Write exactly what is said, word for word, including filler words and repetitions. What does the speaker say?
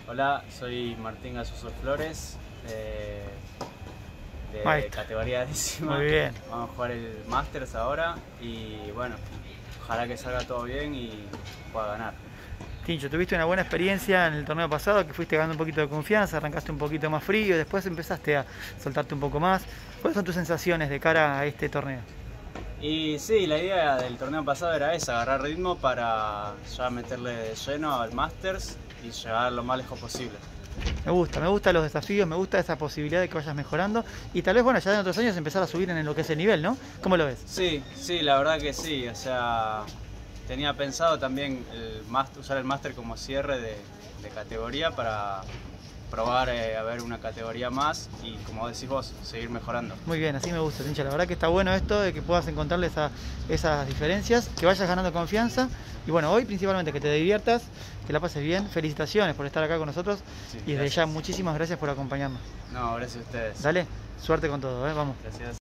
Hola, soy Martín Gasuso Flores, eh, de Maestro. categoría décima. Muy bien. Vamos a jugar el Masters ahora y bueno, ojalá que salga todo bien y pueda ganar. Tincho, tuviste una buena experiencia en el torneo pasado, que fuiste ganando un poquito de confianza, arrancaste un poquito más frío, después empezaste a soltarte un poco más. ¿Cuáles son tus sensaciones de cara a este torneo? Y sí, la idea del torneo pasado era esa, agarrar ritmo para ya meterle de lleno al Masters y llegar lo más lejos posible. Me gusta, me gustan los desafíos, me gusta esa posibilidad de que vayas mejorando y tal vez, bueno, ya en otros años empezar a subir en lo que es el nivel, ¿no? ¿Cómo lo ves? Sí, sí, la verdad que sí, o sea, tenía pensado también el master, usar el Master como cierre de, de categoría para probar eh, a ver una categoría más y, como decís vos, seguir mejorando. Muy bien, así me gusta, Tincho. La verdad que está bueno esto de que puedas encontrarle esa, esas diferencias, que vayas ganando confianza y bueno, hoy principalmente que te diviertas, que la pases bien. Felicitaciones por estar acá con nosotros Sí, y desde gracias. ya muchísimas gracias por acompañarnos. No, gracias a ustedes. Dale, suerte con todo, ¿eh? Vamos. Gracias.